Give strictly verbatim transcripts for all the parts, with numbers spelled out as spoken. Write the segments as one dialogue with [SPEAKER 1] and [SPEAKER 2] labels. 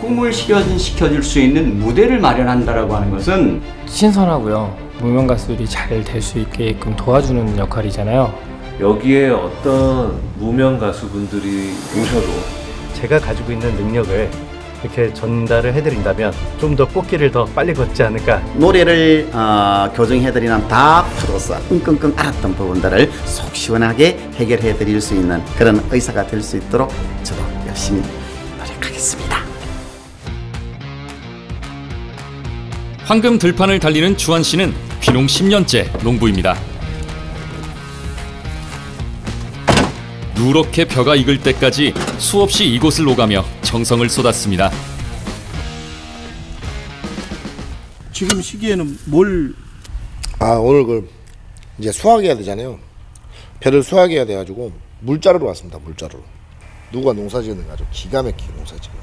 [SPEAKER 1] 꿈을 실현시켜줄 수 있는 무대를 마련한다라고 하는 것은
[SPEAKER 2] 신선하고요. 무명 가수들이 잘 될 수 있게끔 도와주는 역할이잖아요.
[SPEAKER 3] 여기에 어떤 무명 가수분들이 오셔도
[SPEAKER 4] 제가 가지고 있는 능력을 이렇게 전달을 해드린다면 좀 더 꽃길을 더 빨리 걷지 않을까.
[SPEAKER 5] 노래를 어, 교정해드리는 닥터로서 끙끙끙 앓았던 부분들을 속 시원하게 해결해드릴 수 있는 그런 의사가 될 수 있도록 저도 열심히 노력하겠습니다.
[SPEAKER 6] 황금 들판을 달리는 주한 씨는 귀농 십 년째 농부입니다. 누렇게 벼가 익을 때까지 수없이 이곳을 오가며 정성을 쏟았습니다.
[SPEAKER 7] 지금 시기에는 뭘?
[SPEAKER 8] 아, 오늘 그 이제 수확해야 되잖아요. 벼를 수확해야 돼가지고 물자루로 왔습니다. 물자루로. 누가 농사지었는가 아주 기가 막히게 농사지어요.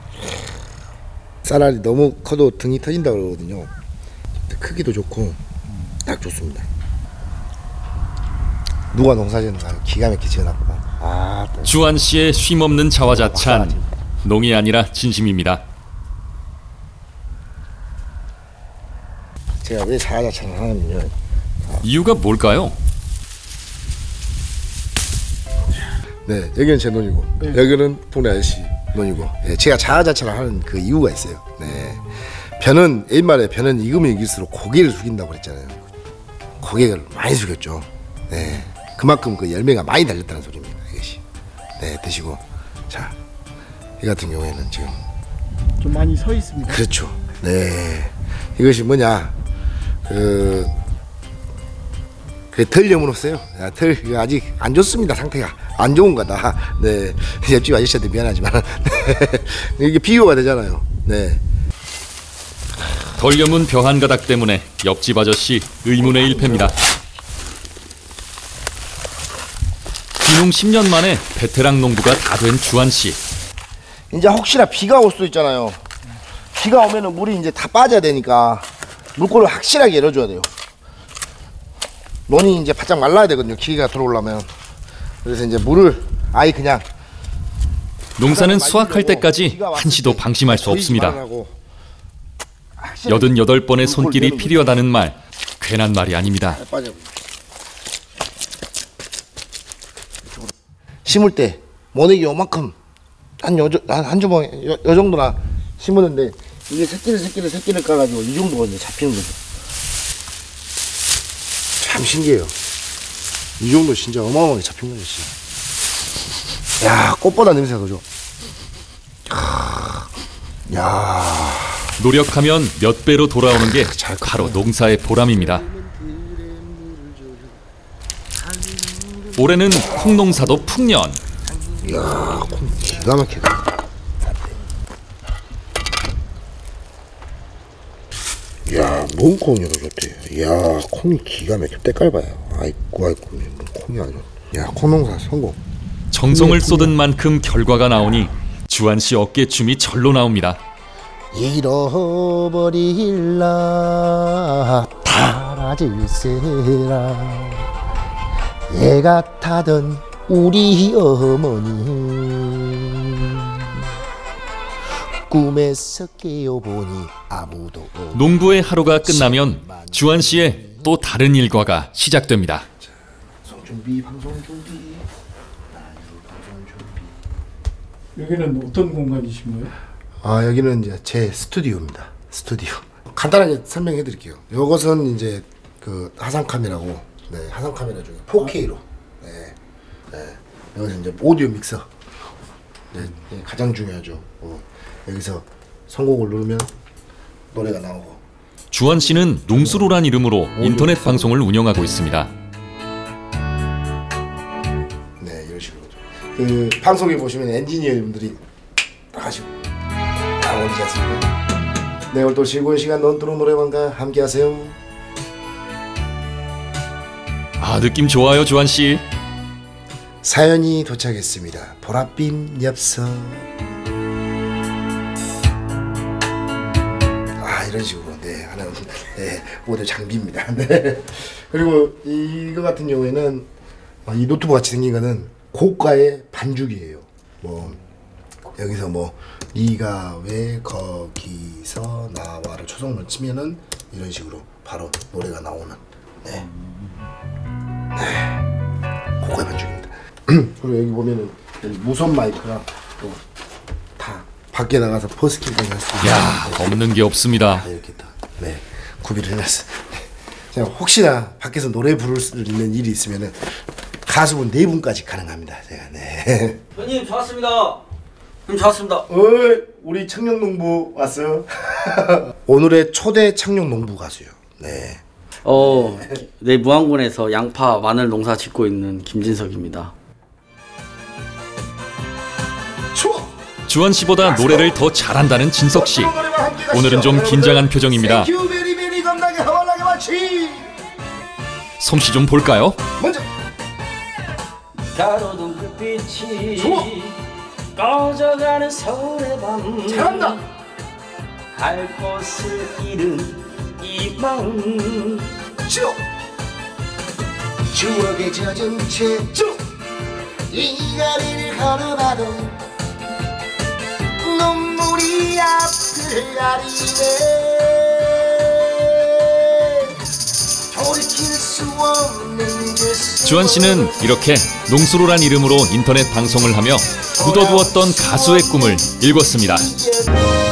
[SPEAKER 8] 쌀알이 너무 커도 등이 터진다 그러거든요. 크기도 좋고 딱 좋습니다. 누가 농사지었는가 아주 기가 막히게 지어놨구나. 아,
[SPEAKER 6] 주한 씨의 쉼없는 자화자찬, 농이 아니라 진심입니다.
[SPEAKER 8] 제가 왜 자화자찬을 하냐면요.
[SPEAKER 6] 이유가 뭘까요?
[SPEAKER 8] 네, 여기는 제 논이고 네. 여기는 동네 아저씨 논이고 네, 제가 자화자찬을 하는 그 이유가 있어요. 네, 벼는 옛말에 벼는 익으면 익을수록 고개를 숙인다고 그랬잖아요. 고개를 많이 숙였죠. 네, 그만큼 그 열매가 많이 달렸다는 소리입니다. 이것이. 네, 드시고. 자, 이 같은 경우에는 지금
[SPEAKER 7] 좀 많이 서 있습니다.
[SPEAKER 8] 그렇죠. 네, 이것이 뭐냐, 그, 그 털 염으로써요. 털 아직 안 좋습니다. 상태가 안 좋은 거다. 네, 옆집 아저씨한테 미안하지만 이게 비교가 되잖아요. 네.
[SPEAKER 6] 덜 염은 벼 한 가닥 때문에 옆집 아저씨 의문의 일패입니다. 귀농 십 년 만에 베테랑 농부가 다 된 주한 씨.
[SPEAKER 8] 이제 혹시나 비가 올 수도 있잖아요. 비가 오면은 물이 이제 다 빠져야 되니까 물골을 확실하게 열어줘야 돼요. 논이 이제 바짝 말라야 되거든요. 기계가 들어오려면. 그래서 이제 물을 아예 그냥.
[SPEAKER 6] 농사는 수확할 때까지 한시도 방심할 수 없습니다. 여든여덟 번의 손길이 필요하다는 말, 괜한 말이 아닙니다.
[SPEAKER 8] 심을 때 모내기 요만큼 한 요 한 주먹 요, 요 정도나 심었는데 이게 새끼를 새끼를 새끼를 까가지고 이 정도가 이제 잡히는 거죠. 참 신기해요. 이 정도 진짜 어마어마하게 잡힌 거죠. 진짜. 야, 꽃보다 냄새가 더죠. 야.
[SPEAKER 6] 노력하면 몇 배로 돌아오는 게 바로 농사의 보람입니다. 올해는 콩농사도 풍년.
[SPEAKER 8] 이야, 콩 기가 막히다. 이야, 뭔 콩이로 좋대. 이야, 콩이 기가 막혀. 때깔 봐요. 아이고, 아이고, 콩이 아주. 야, 콩농사 성공.
[SPEAKER 6] 정성을 쏟은 만큼 결과가 나오니 주한 씨 어깨춤이 절로 나옵니다.
[SPEAKER 8] 잃어버릴라 달아질세라 얘가 타던 우리 어머니 꿈에서 깨어보니 아무도
[SPEAKER 6] 농부의 하루가 끝나면 주한 씨의 또 다른 일과가 시작됩니다.
[SPEAKER 8] 자, 성준비, 방송 준비, 방송 준비.
[SPEAKER 7] 여기는 어떤 공간이신 거예요?
[SPEAKER 8] 아, 여기는 이제 제 스튜디오입니다. 스튜디오. 간단하게 설명해 드릴게요. 이것은 이제 그 하상 카메라고, 네, 하상 카메라 중에 포케이로. 네, 네. 여기서 이제 오디오 믹서. 네, 네, 가장 중요하죠. 어, 여기서 선곡을 누르면 노래가 나오고.
[SPEAKER 6] 주한 씨는 농수로란 이름으로 인터넷 방송을 운영하고 있습니다.
[SPEAKER 8] 네, 이런 식으로. 그 방송에 보시면 엔지니어분들이 하시고. 나오지 않습니까? 네, 오늘도 즐거운 시간 논두렁 노래방과 함께 하세요.
[SPEAKER 6] 아, 느낌 좋아요, 주한 씨.
[SPEAKER 8] 사연이 도착했습니다. 보랏빛 엽서. 아, 이런 식으로. 네, 하나는 네, 모두 장비입니다. 네. 그리고 이거 같은 경우에는 이 노트북 같이 생긴 거는 고가의 반죽이에요. 뭐 여기서 뭐 네가 왜 거기서 나와를 초성을 치면은 이런 식으로 바로 노래가 나오는 네, 네, 그거의 반죽입니다. 그리고 여기 보면은 여기 무선 마이크랑 또 다 밖에 나가서 버스킹까지 할 수 있는.
[SPEAKER 6] 야, 없는 게 없습니다.
[SPEAKER 8] 다 이렇게 다 네, 구비를 해놨어. 자, 혹시나 밖에서 노래 부를 수 있는 일이 있으면은 가수분 네 분까지 가능합니다. 제가 네.
[SPEAKER 1] 형님 좋았습니다. 형님 좋았습니다.
[SPEAKER 8] 어이, 우리 청룡농부 왔어요. 오늘의 초대 청룡농부 가수요. 네.
[SPEAKER 9] 어, 네, 무안군에서 양파, 마늘 농사 짓고 있는 김진석입니다.
[SPEAKER 8] 추워.
[SPEAKER 6] 주한 씨보다 노래를 더 잘한다는 진석 씨. 오늘은 좀 긴장한 표정입니다.
[SPEAKER 8] 큐베리베리 겁나게 허벌나게 마치.
[SPEAKER 6] 솜씨 좀 볼까요?
[SPEAKER 8] 먼저.
[SPEAKER 9] 가로등 불빛이
[SPEAKER 8] 좋아.
[SPEAKER 9] 꺼져가는 서울의 밤.
[SPEAKER 8] 잘한다.
[SPEAKER 9] 갈 곳을 잃은 이 마음.
[SPEAKER 8] 쭉. 추억에 젖은 채쭉 이 거리를 걸어봐도 눈물이 앞을 가리네. 돌이킬 수 없는 그
[SPEAKER 6] 주한 씨는 이렇게 농수로란 이름으로 인터넷 방송을 하며 묻어두었던 가수의 꿈을 일궜습니다.